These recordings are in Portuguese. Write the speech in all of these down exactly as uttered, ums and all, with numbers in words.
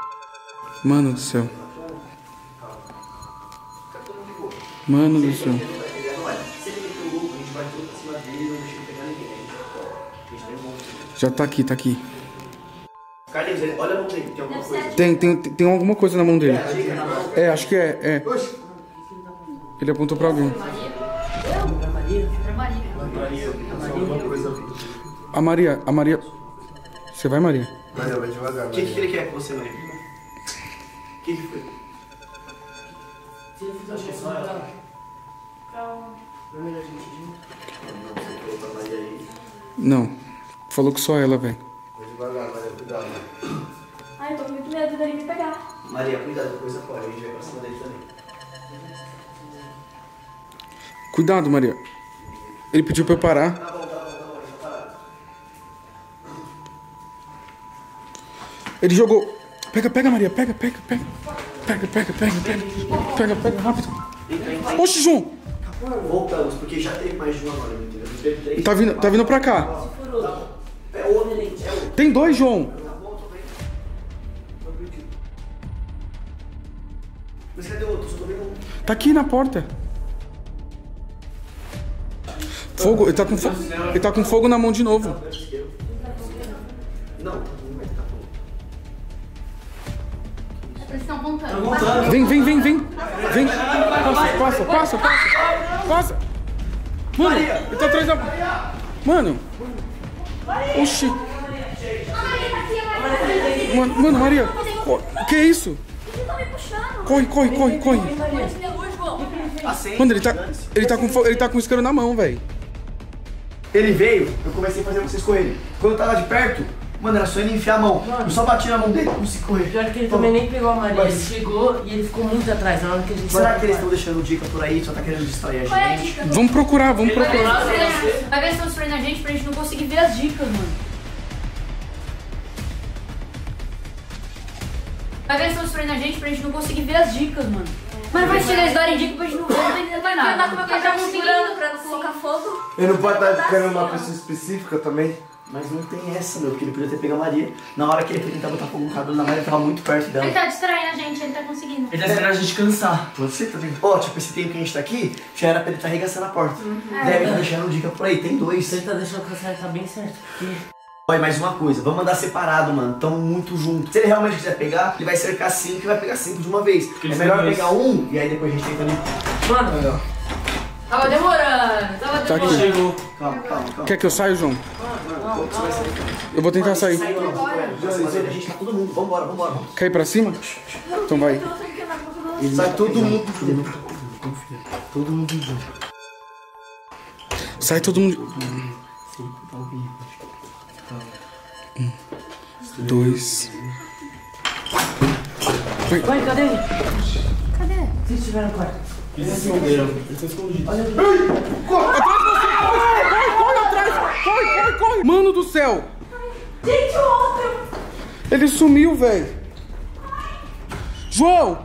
Mano do céu. Mano do céu. Já tá aqui, tá aqui. Carlinhos, olha a mão dele, tem alguma coisa? Tem, tem, tem alguma coisa na mão dele. É, acho que é, é. Ele apontou pra alguém. A Maria, a Maria. Você vai, Maria? Maria, vai devagar. O que, que ele quer com você, Maria? O que, que foi? Acho que é só ela. Calma. Não é melhor a gente ir? Não, você falou pra Maria aí. Não. Falou que só ela, velho. Vai devagar, Maria, cuidado. Ai, eu tô com muito medo dele me pegar. Maria, cuidado, depois você pode, a gente vai pra cima dele também. Cuidado, Maria. Ele pediu pra eu parar. Tá bom, tá bom, tá bom, deixa eu parar. Ele jogou. Pega, pega, Maria. Pega, pega, pega. Pega, pega, pega, pega. Pega, pega, rápido. Oxe, João. Voltamos, porque já teve mais de uma hora, entendeu? Teve três. Tá vindo, tá vindo pra cá. É outro, é outro. Tem dois, João. Mas cadê o outro? Só tô vendo um. Tá aqui na porta. Fogo, ele tá com fogo. Ele tá com fogo na mão de novo. Não, não vai estar fogo. Eles estão montando. Vem, vem, vem, vem. Vem. Passa, passa, passa, passa. Passa. Mano, ele tá atrás da... Mano. Oxi. Mano, mano, Maria. O que é isso? Eles estão me puxando. Corre, corre, corre, corre. Mano, ele tá, ele tá com fogo, ele tá com o isqueiro na mão, velho. Ele veio, eu comecei a fazer vocês correrem. Quando eu tava de perto, mano, era só ele enfiar a mão. Eu só bati na mão dele e consegui correr. Pior que ele também nem pegou a Maria. Ele chegou e ele ficou muito atrás. Na hora que a gente Será que eles estão deixando dica por aí, só tá querendo distrair Qual é a a gente? dica? Vamos procurar, vamos Vai ver procurar. se estão distraindo- vai ver se estão distraindo a gente pra gente não conseguir ver as dicas, mano. Vai ver se estão distraindo a gente pra gente não conseguir ver as dicas, mano. Mas vai chegar eles darem dica pra gente não ver, não entender mais nada. Vai andar com o meu cartão segurando pra não colocar fogo. Ele não pode estar querendo uma pessoa específica também? Mas não tem essa, meu, porque ele podia ter pego a Maria. Na hora que ele foi tentar botar fogo no cabelo na Maria, ele tava muito perto dela. Ele tá distraindo a gente, ele tá conseguindo. Ele tá esperando a gente cansar. Você tá tentando. Ó, tipo, esse tempo que a gente tá aqui, já era pra ele estar arregaçando a porta. Deve estar deixando dica por aí, tem dois. Se ele tá deixando cansar, ele tá bem certo. Porque... Olha, mais uma coisa, vamos andar separado, mano. Tamo muito juntos. Se ele realmente quiser pegar, ele vai cercar cinco e vai pegar cinco de uma vez. É melhor pegar um e aí depois a gente tenta ali. Mano, Tava demorando, tava Tá aqui. demorando. Calma, calma, calma. Quer que eu saia, João? Eu vou tentar sair. Sai, não, não, a gente tá todo mundo. Vambora, vambora. Quer ir pra cima? Então vai. Sai todo mundo junto. Todo mundo junto. Sai todo mundo. Um, dois. Vai. vai, cadê ele? Cadê? Se estiver no quarto. Eles se esconderam. Eles estão escondidos. Olha. Corre! Atrás de você! Corre, corre, corre atrás! Corre, corre, corre! Mano do céu! Gente, o outro! Ele sumiu, velho! João!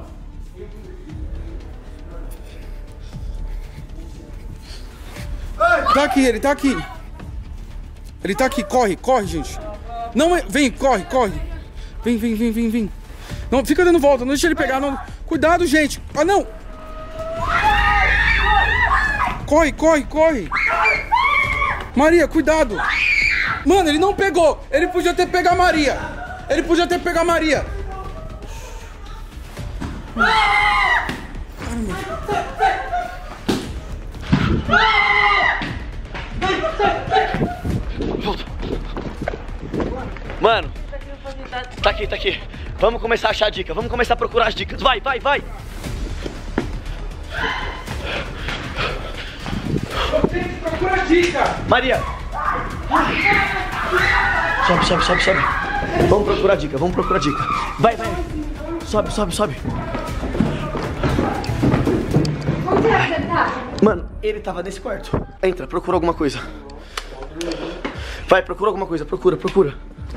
Tá aqui, ele tá aqui. Ele tá aqui, corre, corre, gente. Não, é- vem, corre, corre. Vem, vem, vem, vem, vem. Não, fica dando volta, não deixa ele pegar, não. Cuidado, gente. Ah, não. Corre, corre, corre. Maria, cuidado. Mano, ele não pegou. Ele podia ter pegado a Maria. Ele podia ter pegado a Maria. Mano, tá aqui, tá aqui. Vamos começar a achar a dica. Vamos começar a procurar as dicas. Vai, vai, vai. Procura a dica. Maria. Sobe, sobe, sobe, sobe. Vamos procurar a dica, vamos procurar a dica. Vai, vai. Sobe, sobe, sobe. Onde será que ele tá? Mano, ele tava nesse quarto. Entra, procura alguma coisa. Vai, procura alguma coisa, procura, procura.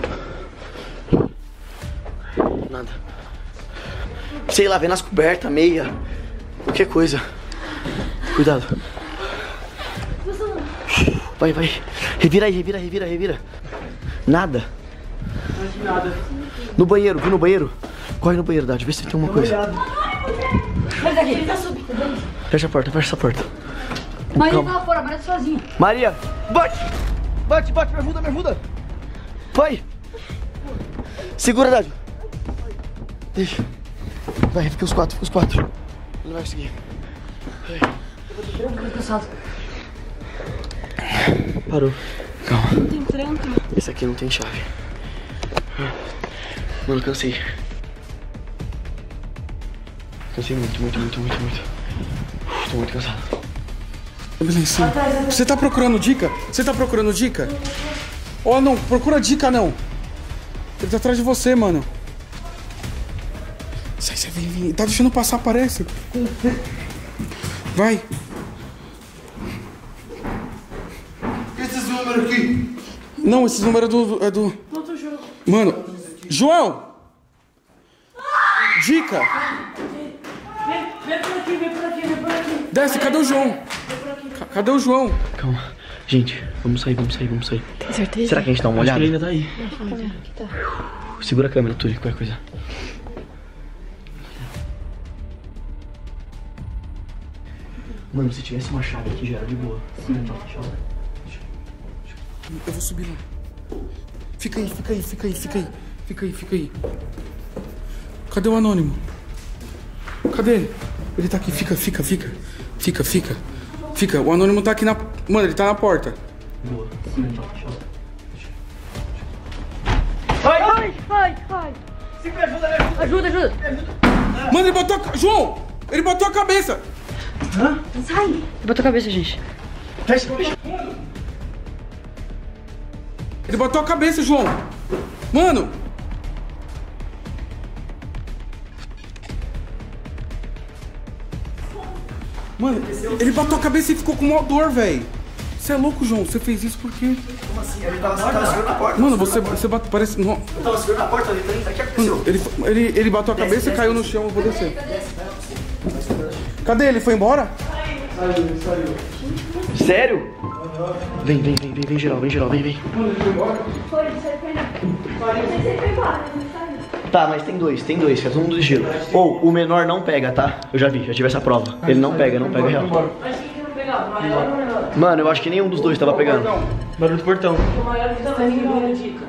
Nada. Sei lá, vê nas cobertas, meia. Qualquer coisa. Cuidado. Vai, vai. Revira aí, revira, revira, revira. Nada. Nada. No banheiro, viu no banheiro? Corre no banheiro, Dade, vê se tem alguma coisa. Mas aqui, ele tá subindo. Fecha a porta, fecha essa porta. Maria Calma. tava fora, a Maria tá sozinha. Maria, bate! Bate, bate, me ajuda, me ajuda! Vai! Segura, Dade. Deixa. Vai, fica os quatro, fica os quatro. Ele não vai conseguir. Vai. Eu tô cansado. Parou. Calma. Não tem tranca. Esse aqui não tem chave. Mano, cansei. Cansei muito, muito, muito, muito, muito. Uf, tô muito cansado. Beleza. Você tá procurando dica? Você tá procurando dica? Ó, oh, não, procura dica não. Ele tá atrás de você, mano. Sai, sai, vem, vem. Tá deixando passar, parece. Vai. Esses números aqui. Não, esse número é do... É do... Mano, João! Dica! Vem por aqui, vem por aqui, vem por aqui. Desce, cadê o João? Ca- Cadê o João? Calma. Gente, vamos sair, vamos sair, vamos sair. Tem certeza? Será que a gente dá uma olhada? Ele ainda tá aí. Aqui tá. Segura a câmera, Túlio, qualquer coisa. Mano, se tivesse uma chave aqui já era de boa. Eu vou subir lá. Fica aí, fica aí, fica aí, fica aí. Fica aí, fica aí. Cadê o anônimo? Cadê ele? Ele tá aqui, fica, fica, fica. Fica, fica. Fica, o anônimo tá aqui na... Mano, ele tá na porta. Boa. Ai, ai, ai. Ajuda, ajuda. Mano, ele botou a... João! Ele botou a cabeça! Sai. Ele botou a cabeça, gente. Ele botou a cabeça, João! Mano! Mano, ele botou a cabeça e ficou com maior dor, velho. Você é louco, João? Você fez isso porque... Como assim? Ele tava, tava segurando a porta. Mano, você, você bateu... Parece... Não. Eu tava segurando a porta ali, tá? O que aconteceu? Ele, ele, ele bateu a cabeça e caiu no chão, eu vou descer. Cadê ele? Foi embora? Sério? Vem, vem, vem, vem, vem geral, vem geral, vem, vem. Tá, mas tem dois, tem dois, que é todo mundo de giro. Ou, o menor não pega, tá? Eu já vi, já tive essa prova. Ele não pega, não pega real. Mas quem que não pegava? O maior ou o menor? Mano, eu acho que nenhum dos dois tava pegando. Barulho do portão. O maior que também me deu dica.